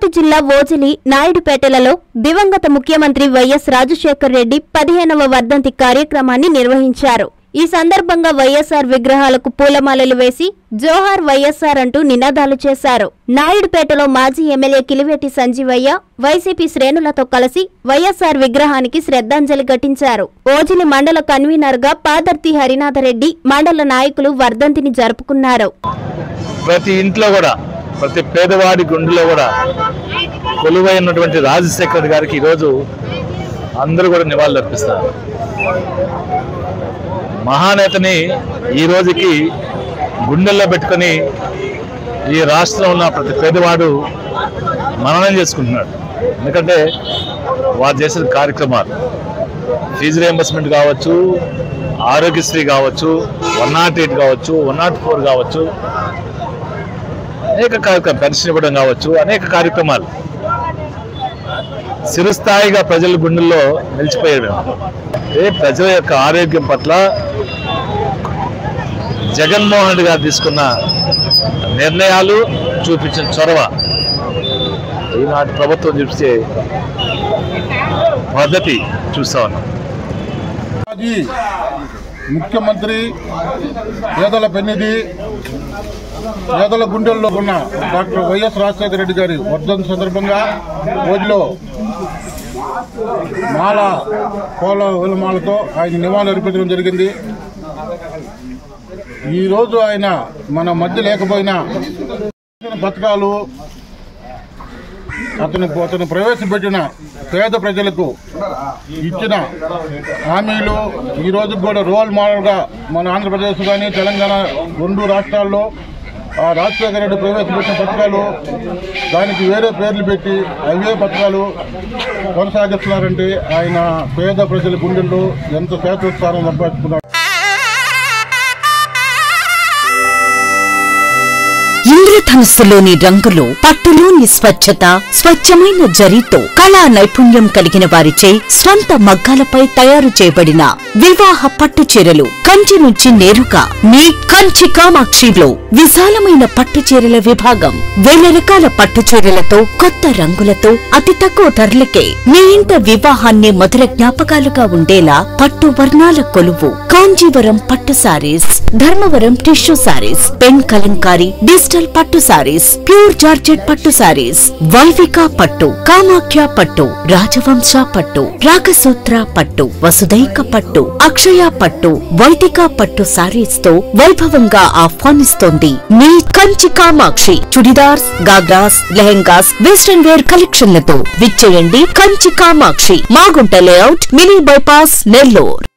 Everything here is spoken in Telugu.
తిరుపతి జిల్లా ఓజిలి నాయుడుపేటలలో దివంగత ముఖ్యమంత్రి వైఎస్ రాజశేఖర్ రెడ్డి 15వ వర్ధంతి కార్యక్రమాన్ని నిర్వహించారు। ఈ సందర్భంగా వైఎస్ఆర్ విగ్రహాలకు పూలమాలలు వేసి జోహార్ వైఎస్ఆర్ అంటూ నినాదాలు చేశారు। నాయుడుపేటలో మాజీ ఎమ్మెల్యే కిలివేటి సంజీవయ్య వైసీపీ శ్రేణులతో కలిసి వైఎస్ఆర్ విగ్రహానికి శ్రద్ధాంజలి ఘటించారు। ఓజిలి మండల కన్వీనర్ గా పాదర్తి హరినాథరెడ్డి మండల నాయకులు వర్ధంతిని జరుపుకున్నారు। ప్రతి ఇంట్లో కూడా ప్రతి పేదవాడి గుండెలో కూడా కొలువైనటువంటి రాజశేఖర్ గారికి ఈరోజు అందరూ కూడా నివాళులు అర్పిస్తారు। మహానేతని ఈ రోజుకి గుండెల్లో పెట్టుకొని ఈ రాష్ట్రంలో ఉన్న ప్రతి పేదవాడు మననం చేసుకుంటున్నాడు। ఎందుకంటే వారు చేసిన కార్యక్రమాలు ఫీజు రియంబర్స్మెంట్ కావచ్చు, ఆరోగ్యశ్రీ కావచ్చు, 108 కావచ్చు, 104 కావచ్చు, అనేక కార్యక్రమాలు, పెన్షన్ ఇవ్వడం కావచ్చు, అనేక కార్యక్రమాలు చిరస్థాయిగా ప్రజల గుండెల్లో నిలిచిపోయాడు। ప్రజల యొక్క ఆరోగ్యం పట్ల జగన్మోహన్ రెడ్డి గారు తీసుకున్న నిర్ణయాలు, చూపించిన చొరవ ఈనాటి ప్రభుత్వం చూపించే పద్ధతి చూస్తా ఉన్నాం। ముఖ్యమంత్రి పేదల పెన్నిధి, పేదల గుండెల్లో ఉన్న డాక్టర్ వైఎస్ రాజశేఖర రెడ్డి గారి వర్ధంతి సందర్భంగా రోజులో పూలమాలతో ఆయన నివాళులు అర్పించడం జరిగింది। ఈరోజు ఆయన మన మధ్య లేకపోయినా పథకాలు అతను ప్రవేశపెట్టిన పేద ప్రజలకు ఇచ్చిన హామీలు ఈ రోజు కూడా రోల్ మోడల్గా మన ఆంధ్రప్రదేశ్ కానీ తెలంగాణ రెండు రాష్ట్రాల్లో రాజశేఖర రెడ్డి ప్రవేశపెట్టిన పథకాలు దానికి వేరే పేర్లు పెట్టి అవే పథకాలు కొనసాగిస్తున్నారంటే ఆయన పేద ప్రజల గుండెల్లో ఎంత శాశ్వత సంపాదించుకున్నారు। ఇంద్రధనుస్సులోని రంగులు, పట్టులోని స్వచ్ఛత, స్వచ్ఛమైన జరీతో కళా నైపుణ్యం కలిగిన వారిచే స్వంత మగ్గాలపై తయారు చేయబడిన వివాహ పట్టు చీరలు కంచి నుంచి నేరుగా మీ కంచి కామాక్షిలో విశాలమైన పట్టు చీరల విభాగం, వేల రకాల పట్టు చీరలతో కొత్త రంగులతో అతి తక్కువ ధరలకే మీ ఇంట వివాహాన్ని మధుర జ్ఞాపకాలుగా ఉండేలా పట్టు వర్ణాల కొలువు కాంజీవరం పట్టు sarees, Dharmavaram tissue sarees, pen Kalamkari digital పట్టు సారీస్, ప్యూర్ జార్జెట్ పట్టు సారీస్, వైవిక పట్టు, కామాఖ్య పట్టు, రాజవంశ పట్టు, రాగసూత్ర పట్టు, వసుదైక పట్టు, అక్షయ పట్టు, వైదిక పట్టు సారీస్ తో వైభవంగా ఆహ్వానిస్తోంది మీ కంచి కామాక్షి। చుడిదార్స్, గాగ్రాస్, లెహెంగాస్, వెస్టర్న్ వేర్ కలెక్షన్లతో విచ్చేయండి Kanchi Kamakshi, Magunta layout, mini bypass, Nellore.